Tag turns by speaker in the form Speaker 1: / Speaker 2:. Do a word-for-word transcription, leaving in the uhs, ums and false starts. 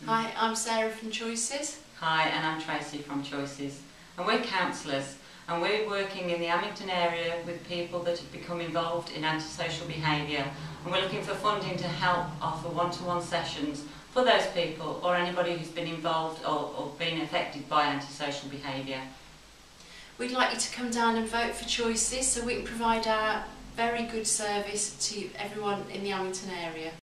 Speaker 1: Hi, I'm Sarah from Choices.
Speaker 2: Hi, and I'm Tracy from Choices. And we're counsellors, and we're working in the Amington area with people that have become involved in antisocial behaviour, and we're looking for funding to help offer one-to-one sessions for those people or anybody who's been involved or, or been affected by antisocial behaviour.
Speaker 1: We'd like you to come down and vote for Choices so we can provide our very good service to everyone in the Amington area.